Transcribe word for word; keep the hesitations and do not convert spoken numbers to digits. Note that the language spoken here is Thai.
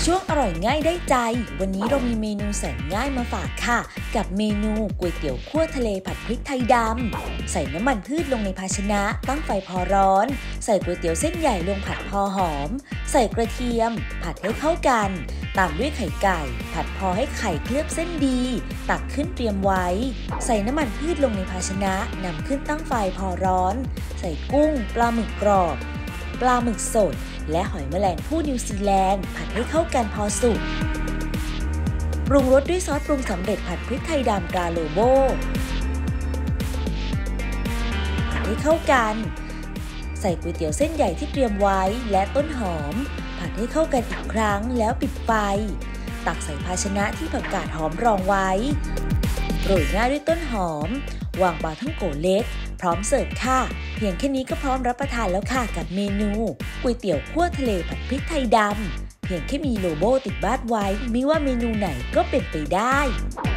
ช่วงอร่อยง่ายได้ใจวันนี้เรามีเมนูแสนง่ายมาฝากค่ะกับเมนูก๋วยเตี๋ยวคั่วทะเลผัดพริกไทยดำใส่น้ำมันพืชลงในภาชนะตั้งไฟพอร้อนใส่ก๋วยเตี๋ยวเส้นใหญ่ลงผัดพอหอมใส่กระเทียมผัดให้เข้ากันตามด้วยไข่ไก่ผัดพอให้ไข่เคลือบเส้นดีตักขึ้นเตรียมไว้ใส่น้ำมันพืชลงในภาชนะนำขึ้นตั้งไฟพอร้อนใส่กุ้งปลาหมึกกรอบปลาหมึกสดและหอยแมลงภู่นิวซีแลนด์ผัดให้เข้ากันพอสุกปรุงรสด้วยซอสปรุงสำเร็จผัดพริกไทยดำตราโลโบผัดให้เข้ากันใส่ก๋วยเตี๋ยวเส้นใหญ่ที่เตรียมไว้และต้นหอมผัดให้เข้ากันอีกครั้งแล้วปิดไฟตักใส่ภาชนะที่ผักกาดหอมรองไว้โรยหน้าด้วยต้นหอมวางปลาท่องโกเล็กพร้อมเสิร์ฟค่ะเพียงแค่นี้ก็พร้อมรับประทานแล้วค่ะกับเมนูก๋วยเตี๋ยวคั่วทะเลผัดพริกไทยดำเพียงแค่มีโลโก้ติดบ้านไว้ไม่ว่าเมนูไหนก็เป็นไปได้